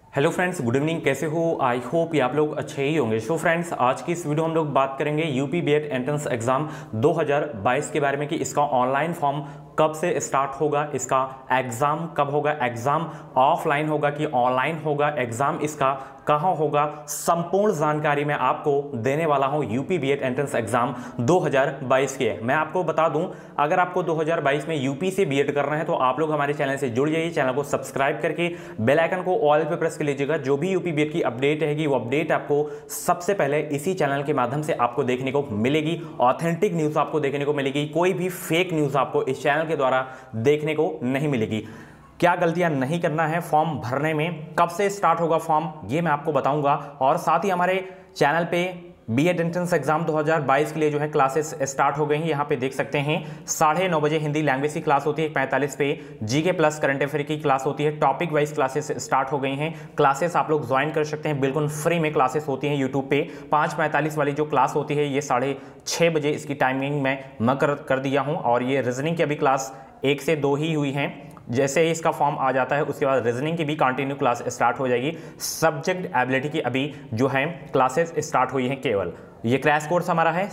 Hello friends, good evening. कैसे हो? I hope ये आप लोग अच्छे ही होंगे। सो फ्रेंड्स, आज की इस वीडियो हम लोग बात करेंगे यूपी बीएड एंट्रेंस एग्जाम 2022 के बारे में कि इसका ऑनलाइन फॉर्म कब से स्टार्ट होगा, इसका एग्जाम कब होगा, एग्जाम ऑफलाइन होगा कि ऑनलाइन होगा, एग्जाम इसका कहाँ होगा, संपूर्ण जानकारी मैं आपको देने वाला हूं यूपी बीएड एंट्रेंस एग्जाम 2022 के। मैं आपको बता दूं, अगर आपको 2022 में यूपी से बीएड करना है तो आप लोग हमारे चैनल से जुड़ जाइए। चैनल को सब्सक्राइब करके बेल आइकन को ऑल पे प्रेस कर लीजिएगा। जो भी यूपी बीएड की अपडेट रहेगी वो अपडेट आपको सबसे पहले इसी चैनल के माध्यम से आपको देखने को मिलेगी। ऑथेंटिक न्यूज आपको देखने को मिलेगी, कोई भी फेक न्यूज आपको इस चैनल के द्वारा देखने को नहीं मिलेगी। क्या गलतियां नहीं करना है फॉर्म भरने में, कब से स्टार्ट होगा फॉर्म, ये मैं आपको बताऊंगा। और साथ ही हमारे चैनल पे बीएड एंट्रेंस एग्जाम 2022 के लिए जो है क्लासेस स्टार्ट हो गई हैं। यहाँ पे देख सकते हैं 9:30 बजे हिंदी लैंग्वेज की क्लास होती है, 45 पे जीके प्लस करंट अफेयर की क्लास होती है। टॉपिक वाइज क्लासेस स्टार्ट हो गई हैं। क्लासेस आप लोग ज्वाइन कर सकते हैं, बिल्कुल फ्री में क्लासेस होती हैं यूट्यूब पे। 5:45 वाली जो क्लास होती है ये 6:30 बजे इसकी टाइमिंग मैं कर दिया हूँ। और ये रीजनिंग की अभी क्लास 1 से 2 ही हुई हैं। जैसे ही इसका फॉर्म आ जाता है उसके बाद रीजनिंग की भी कंटिन्यू क्लास स्टार्ट हो जाएगी। सब्जेक्ट एबिलिटी की अभी जो है क्लासेस स्टार्ट हुई हैं केवल। ये क्रैश कोर्स हमारा है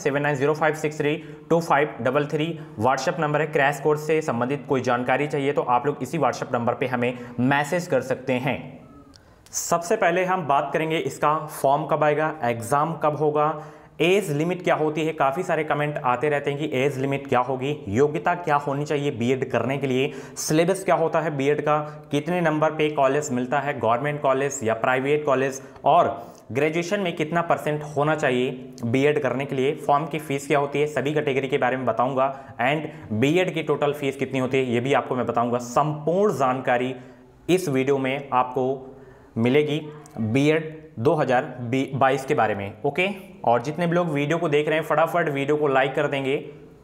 7905632533 व्हाट्सएप नंबर है। क्रैश कोर्स से संबंधित कोई जानकारी चाहिए तो आप लोग इसी व्हाट्सएप नंबर पे हमें मैसेज कर सकते हैं। सबसे पहले हम बात करेंगे इसका फॉर्म कब आएगा, एग्जाम कब होगा, एज लिमिट क्या होती है। काफ़ी सारे कमेंट आते रहते हैं कि एज लिमिट क्या होगी, योग्यता क्या होनी चाहिए बीएड करने के लिए, सिलेबस क्या होता है बीएड का, कितने नंबर पे कॉलेज मिलता है, गवर्नमेंट कॉलेज या प्राइवेट कॉलेज, और ग्रेजुएशन में कितना % होना चाहिए बीएड करने के लिए, फॉर्म की फीस क्या होती है, सभी कैटेगरी के बारे में बताऊंगा। एंड बीएड की टोटल फीस कितनी होती है ये भी आपको मैं बताऊंगा। संपूर्ण जानकारी इस वीडियो में आपको मिलेगी बीएड 2022 के बारे में। ओके, और जितने भी लोग वीडियो को देख रहे हैं फटाफट वीडियो को लाइक कर देंगे।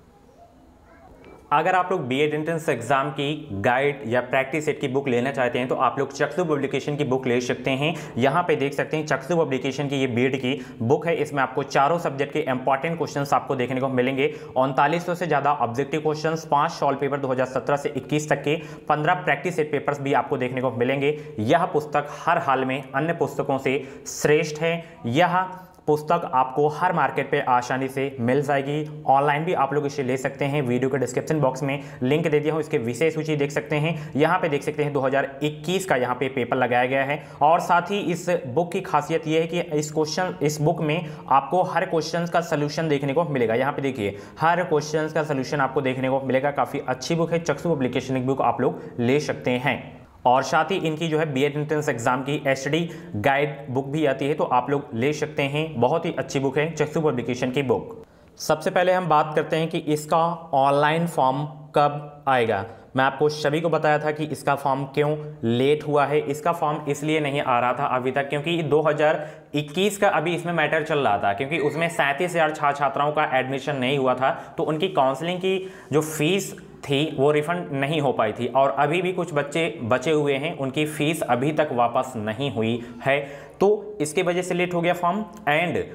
अगर आप लोग बीएड एंट्रेंस एग्जाम की गाइड या प्रैक्टिस सेट की बुक लेना चाहते हैं तो आप लोग चक्षु पब्लिकेशन की बुक ले सकते हैं। यहाँ पे देख सकते हैं चक्षु पब्लिकेशन की ये बीएड की बुक है। इसमें आपको चारों सब्जेक्ट के इंपॉर्टेंट क्वेश्चंस आपको देखने को मिलेंगे। 3900 से ज़्यादा ऑब्जेक्टिव क्वेश्चंस, 5 सॉल्व पेपर 2017 से 21 तक के, 15 प्रैक्टिस सेट पेपर्स भी आपको देखने को मिलेंगे। यह पुस्तक हर हाल में अन्य पुस्तकों से श्रेष्ठ है। यह पुस्तक आपको हर मार्केट पे आसानी से मिल जाएगी। ऑनलाइन भी आप लोग इसे ले सकते हैं। वीडियो के डिस्क्रिप्शन बॉक्स में लिंक दे दिया हूँ, इसके विषय सूची देख सकते हैं। यहाँ पे देख सकते हैं 2021 का यहाँ पे पेपर लगाया गया है। और साथ ही इस बुक की खासियत ये है कि इस बुक में आपको हर क्वेश्चन का सोल्यूशन देखने को मिलेगा। यहाँ पे देखिए हर क्वेश्चन का सोल्यूशन आपको देखने को मिलेगा। काफ़ी अच्छी बुक है, चक्षु पब्लिकेशन की बुक आप लोग ले सकते हैं। और साथ ही इनकी जो है बीएड एंट्रेंस एग्जाम की एचडी गाइड बुक भी आती है तो आप लोग ले सकते हैं। बहुत ही अच्छी बुक है चक्षु पब्लिकेशन की बुक। सबसे पहले हम बात करते हैं कि इसका ऑनलाइन फॉर्म कब आएगा। मैं आपको सभी को बताया था कि इसका फॉर्म क्यों लेट हुआ है। इसका फॉर्म इसलिए नहीं आ रहा था अभी तक क्योंकि 2021 का अभी इसमें मैटर चल रहा था, क्योंकि उसमें 37,000 छात्राओं का एडमिशन नहीं हुआ था तो उनकी काउंसलिंग की जो फीस थी वो रिफंड नहीं हो पाई थी। और अभी भी कुछ बच्चे बचे हुए हैं, उनकी फीस अभी तक वापस नहीं हुई है, तो इसके वजह से लेट हो गया फॉर्म। एंड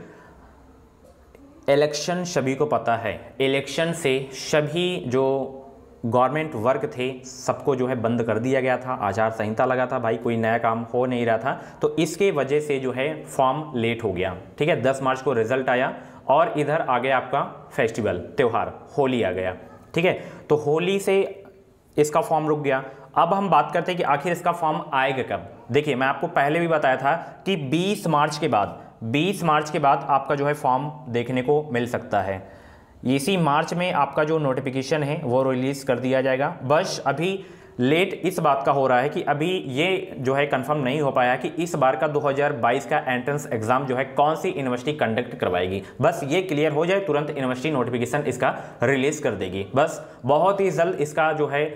इलेक्शन सभी को पता है, इलेक्शन से सभी जो गवर्नमेंट वर्क थे सबको जो है बंद कर दिया गया था, आचार संहिता लगा था भाई, कोई नया काम हो नहीं रहा था, तो इसके वजह से जो है फॉर्म लेट हो गया। ठीक है, 10 मार्च को रिजल्ट आया और इधर आ गया आपका फेस्टिवल, त्यौहार, होली आ गया। ठीक है, तो होली से इसका फॉर्म रुक गया। अब हम बात करते हैं कि आखिर इसका फॉर्म आएगा कब। देखिए मैं आपको पहले भी बताया था कि 20 मार्च के बाद आपका जो है फॉर्म देखने को मिल सकता है। इसी मार्च में आपका जो नोटिफिकेशन है वो रिलीज कर दिया जाएगा। बस अभी लेट इस बात का हो रहा है कि अभी ये जो है कंफर्म नहीं हो पाया कि इस बार का 2022 का एंट्रेंस एग्जाम जो है कौन सी यूनिवर्सिटी कंडक्ट करवाएगी। बस ये क्लियर हो जाए तुरंत यूनिवर्सिटी नोटिफिकेशन इसका रिलीज कर देगी। बस बहुत ही जल्द इसका जो है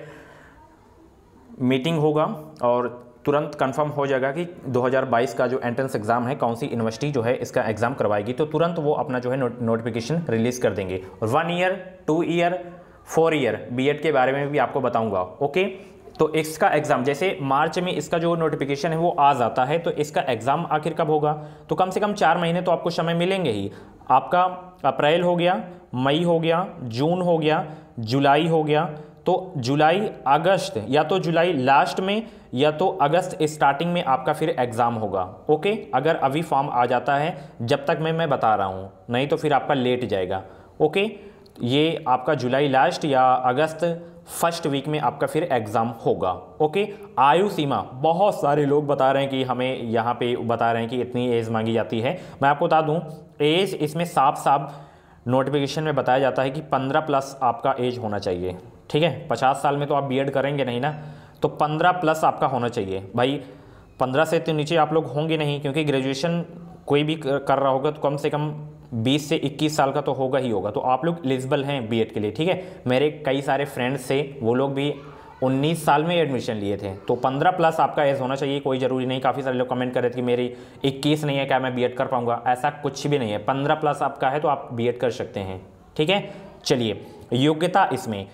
मीटिंग होगा और तुरंत कंफर्म हो जाएगा कि 2022 का जो एंट्रेंस एग्जाम है कौन सी यूनिवर्सिटी जो है इसका एग्जाम करवाएगी, तो तुरंत वो अपना जो है नोटिफिकेशन रिलीज कर देंगे। 1 ईयर, 2 ईयर, 4 ईयर बीएड के बारे में भी आपको बताऊंगा। ओके, तो इसका एग्जाम जैसे मार्च में इसका जो नोटिफिकेशन है वो आ जाता है, तो इसका एग्जाम आखिर कब होगा, तो कम से कम 4 महीने तो आपको समय मिलेंगे ही। आपका अप्रैल हो गया, मई हो गया, जून हो गया, जुलाई हो गया, तो जुलाई अगस्त, या तो जुलाई लास्ट में या तो अगस्त स्टार्टिंग में आपका फिर एग्ज़ाम होगा। ओके, अगर अभी फॉर्म आ जाता है जब तक मैं बता रहा हूँ, नहीं तो फिर आपका लेट जाएगा। ओके, ये आपका जुलाई लास्ट या अगस्त फर्स्ट वीक में आपका फिर एग्ज़ाम होगा। ओके, आयु सीमा बहुत सारे लोग बता रहे हैं कि हमें यहाँ पे बता रहे हैं कि इतनी एज मांगी जाती है। मैं आपको बता दूँ, एज इसमें साफ साफ नोटिफिकेशन में बताया जाता है कि 15 प्लस आपका एज होना चाहिए। ठीक है, 50 साल में तो आप बीएड करेंगे नहीं ना, तो 15 प्लस आपका होना चाहिए भाई। 15 से तो नीचे आप लोग होंगे नहीं, क्योंकि ग्रेजुएशन कोई भी कर रहा होगा तो कम से कम 20 से 21 साल का तो होगा ही होगा। तो आप लोग एलिजिबल हैं बीएड के लिए। ठीक है, मेरे कई सारे फ्रेंड्स से वो लोग भी 19 साल में एडमिशन लिए थे, तो 15 प्लस आपका एज होना चाहिए। कोई ज़रूरी नहीं, काफ़ी सारे लोग कमेंट कर रहे थे कि मेरी 21 नहीं है, क्या मैं बीएड कर पाऊंगा? ऐसा कुछ भी नहीं है, 15 प्लस आपका है तो आप बीएड कर सकते हैं। ठीक है, चलिए योग्यता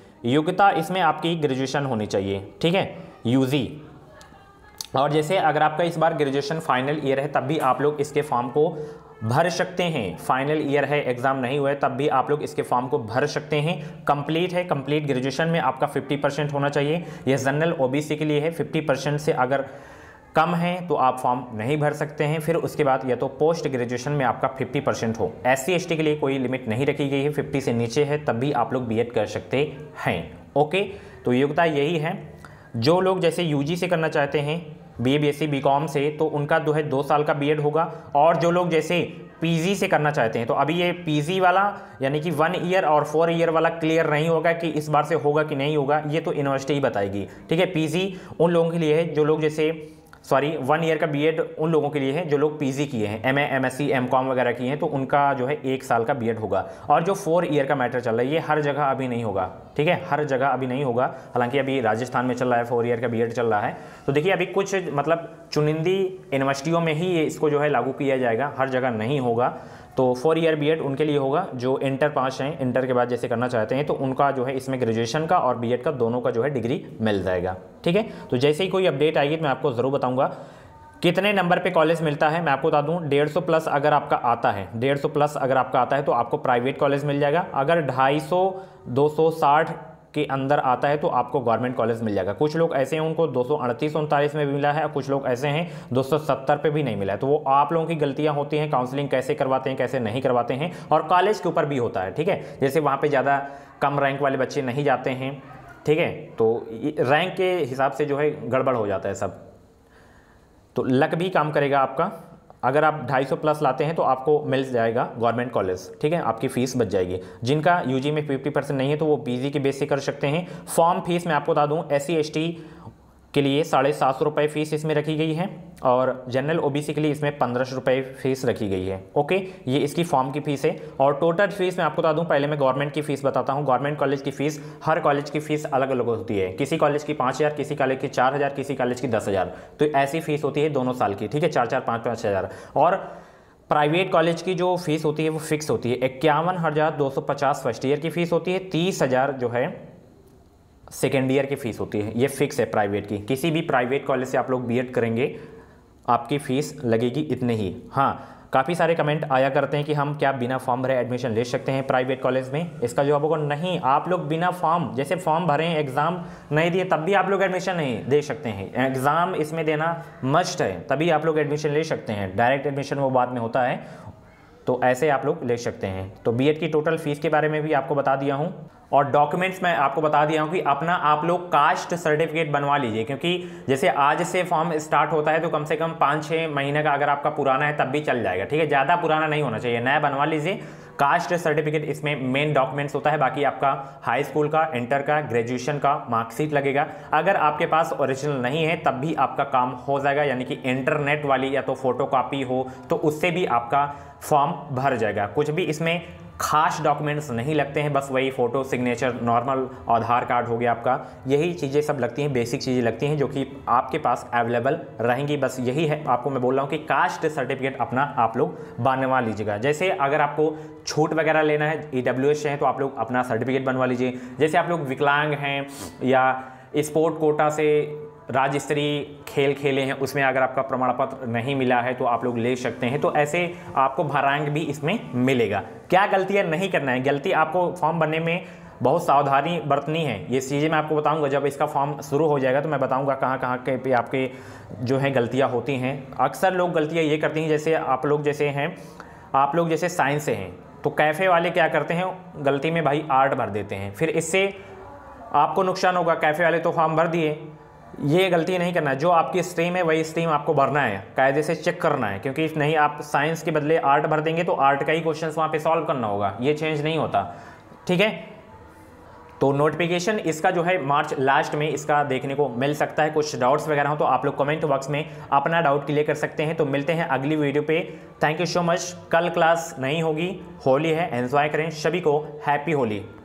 इसमें आपकी ग्रेजुएशन होनी चाहिए। ठीक है, यूजी। और जैसे अगर आपका इस बार ग्रेजुएशन फाइनल ईयर है तब भी आप लोग इसके फॉर्म को भर सकते हैं। फाइनल ईयर है, एग्जाम नहीं हुआ है, तब भी आप लोग इसके फॉर्म को भर सकते हैं। कंप्लीट है, कंप्लीट ग्रेजुएशन में आपका 50% होना चाहिए। यह जनरल ओबीसी के लिए है। 50% से अगर कम है तो आप फॉर्म नहीं भर सकते हैं। फिर उसके बाद या तो पोस्ट ग्रेजुएशन में आपका 50% हो। SC ST के लिए कोई लिमिट नहीं रखी गई है, 50 से नीचे है तब भी आप लोग बीएड कर सकते हैं। ओके, तो योग्यता यही है। जो लोग जैसे यूजी से करना चाहते हैं, BA BSc BCom से, तो उनका जो है 2 साल का बीएड होगा। और जो लोग जैसे पीजी से करना चाहते हैं, तो अभी ये पीजी वाला यानी कि 1 ईयर और 4 ईयर वाला क्लियर नहीं होगा कि इस बार से होगा कि नहीं होगा, ये तो यूनिवर्सिटी ही बताएगी। ठीक है, पीजी उन लोगों के लिए है जो लोग जैसे 1 ईयर का बीएड उन लोगों के लिए है जो लोग पीजी किए हैं, MA MSc MCom वगैरह किए हैं, तो उनका जो है 1 साल का बीएड होगा। और जो 4 ईयर का मैटर चल रहा है, ये हर जगह अभी नहीं होगा। ठीक है, हर जगह अभी नहीं होगा। हालांकि अभी राजस्थान में चल रहा है, 4 ईयर का बीएड चल रहा है। तो देखिए अभी कुछ मतलब चुनिंदी यूनिवर्सिटियों में ही इसको जो है लागू किया जाएगा, हर जगह नहीं होगा। तो 4 ईयर बीएड उनके लिए होगा जो इंटर पास हैं, इंटर के बाद जैसे करना चाहते हैं, तो उनका जो है इसमें ग्रेजुएशन का और बीएड का दोनों का जो है डिग्री मिल जाएगा। ठीक है, तो जैसे ही कोई अपडेट आएगी तो मैं आपको ज़रूर बताऊंगा। कितने नंबर पे कॉलेज मिलता है मैं आपको बता दूं, 150 प्लस अगर आपका आता है, 150 प्लस अगर आपका आता है तो आपको प्राइवेट कॉलेज मिल जाएगा। अगर 250 260 के अंदर आता है तो आपको गवर्नमेंट कॉलेज मिल जाएगा। कुछ लोग ऐसे हैं उनको 238-39 में भी मिला है, और कुछ लोग ऐसे हैं 270 पे भी नहीं मिला है। तो वो आप लोगों की गलतियां होती हैं, काउंसलिंग कैसे करवाते हैं कैसे नहीं करवाते हैं, और कॉलेज के ऊपर भी होता है। ठीक है, जैसे वहाँ पे ज़्यादा कम रैंक वाले बच्चे नहीं जाते हैं। ठीक है, तो रैंक के हिसाब से जो है गड़बड़ हो जाता है सब। तो लक भी काम करेगा आपका। अगर आप 250 प्लस लाते हैं तो आपको मिल जाएगा गवर्नमेंट कॉलेज। ठीक है, आपकी फीस बच जाएगी। जिनका यूजी में 50% नहीं है तो वो पीजी के बेस से कर सकते हैं। फॉर्म फीस मैं आपको बता दूं, SC ST के लिए 750 रुपये फीस इसमें रखी गई है, और जनरल ओबीसी के लिए इसमें 1500 रुपये फीस रखी गई है। ओके, ये इसकी फॉर्म की फीस है। और टोटल फीस मैं आपको बता दूं, पहले मैं गवर्नमेंट की फीस बताता हूं। गवर्नमेंट कॉलेज की फीस, हर कॉलेज की फीस अलग अलग होती है। किसी कॉलेज की 5000, किसी कॉलेज की 4000, किसी कॉलेज की 10000। तो ऐसी फीस होती है दोनों साल की। ठीक है, 4-4 5-5 हज़ार। और प्राइवेट कॉलेज की जो फीस होती है वो फिक्स होती है। 51,250 फर्स्ट ईयर की फीस होती है, 30,000 जो है सेकेंड ईयर की फीस होती है। ये फिक्स है प्राइवेट की। किसी भी प्राइवेट कॉलेज से आप लोग बीएड करेंगे आपकी फीस लगेगी इतने ही। हाँ, काफ़ी सारे कमेंट आया करते हैं कि हम क्या बिना फॉर्म भरे एडमिशन ले सकते हैं प्राइवेट कॉलेज में। इसका जवाब होगा नहीं। आप लोग बिना फॉर्म, जैसे फॉर्म भरे हैं, एग्ज़ाम नहीं दिए, तब भी आप लोग एडमिशन नहीं दे सकते हैं। एग्ज़ाम इसमें देना मस्ट है, तभी आप लोग एडमिशन ले सकते हैं। डायरेक्ट एडमिशन वो बाद में होता है, तो ऐसे आप लोग ले सकते हैं। तो बीएड की टोटल फीस के बारे में भी आपको बता दिया हूँ, और डॉक्यूमेंट्स मैं आपको बता दिया हूँ कि अपना आप लोग कास्ट सर्टिफिकेट बनवा लीजिए। क्योंकि जैसे आज से फॉर्म स्टार्ट होता है तो कम से कम 5-6 महीने का अगर आपका पुराना है तब भी चल जाएगा। ठीक है, ज़्यादा पुराना नहीं होना चाहिए, नया बनवा लीजिए। कास्ट सर्टिफिकेट इसमें मेन डॉक्यूमेंट्स होता है। बाकी आपका हाई स्कूल का, इंटर का, ग्रेजुएशन का मार्कशीट लगेगा। अगर आपके पास ओरिजिनल नहीं है तब भी आपका काम हो जाएगा, यानी कि इंटरनेट वाली या तो फोटो कॉपी हो तो उससे भी आपका फॉर्म भर जाएगा। कुछ भी इसमें खास डॉक्यूमेंट्स नहीं लगते हैं, बस वही photo, signature, normal Aadhaar card हो गया आपका, यही चीज़ें सब लगती हैं, बेसिक चीज़ें लगती हैं जो कि आपके पास अवेलेबल रहेंगी। बस यही है आपको मैं बोल रहा हूँ कि कास्ट सर्टिफिकेट अपना आप लोग बनवा लीजिएगा। जैसे अगर आपको छूट वगैरह लेना है, EWS है, तो आप लोग अपना सर्टिफिकेट बनवा लीजिए। जैसे आप लोग विकलांग हैं या स्पोर्ट कोटा से राज्य स्तरीय खेल खेले हैं, उसमें अगर आपका प्रमाण पत्र नहीं मिला है तो आप लोग ले सकते हैं। तो ऐसे आपको भरांक भी इसमें मिलेगा। क्या गलतियां नहीं करना है, गलती आपको फॉर्म भरने में बहुत सावधानी बरतनी है। ये चीज़ें मैं आपको बताऊंगा जब इसका फॉर्म शुरू हो जाएगा, तो मैं बताऊंगा कहाँ कहाँ के पे आपके जो है गलतियाँ होती हैं। अक्सर लोग गलतियाँ ये करते हैं, जैसे आप लोग जैसे साइंस से हैं तो कैफ़े वाले क्या करते हैं, गलती में भाई आर्ट भर देते हैं, फिर इससे आपको नुकसान होगा। कैफ़े वाले तो फॉर्म भर दिए, ये गलती नहीं करना है। जो आपकी स्ट्रीम है वही स्ट्रीम आपको भरना है, कायदे से चेक करना है, क्योंकि नहीं आप साइंस के बदले आर्ट भर देंगे तो आर्ट का ही क्वेश्चन वहाँ पे सॉल्व करना होगा, ये चेंज नहीं होता। ठीक है, तो नोटिफिकेशन इसका जो है मार्च लास्ट में इसका देखने को मिल सकता है। कुछ डाउट्स वगैरह हो तो आप लोग कमेंट बॉक्स में अपना डाउट क्लियर कर सकते हैं। तो मिलते हैं अगली वीडियो पे। Thank you so much. कल क्लास नहीं होगी, होली है, एंजॉय करें। सभी को हैप्पी होली।